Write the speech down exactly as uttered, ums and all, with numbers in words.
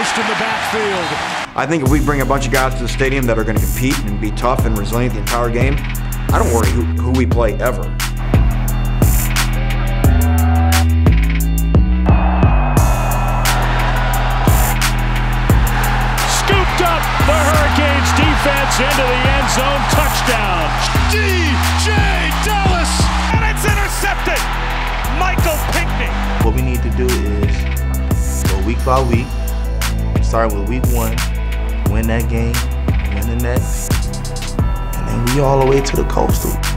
Ghost in the backfield. I think if we bring a bunch of guys to the stadium that are going to compete and be tough and resilient the entire game, I don't worry who, who we play ever. Scooped up, the Hurricanes defense into the end zone, touchdown. D J Dallas, and it's intercepted. Michael Pinckney. What we need to do is go week by week, starting with week one, win that game, win the next, and then we all the way to the coastal.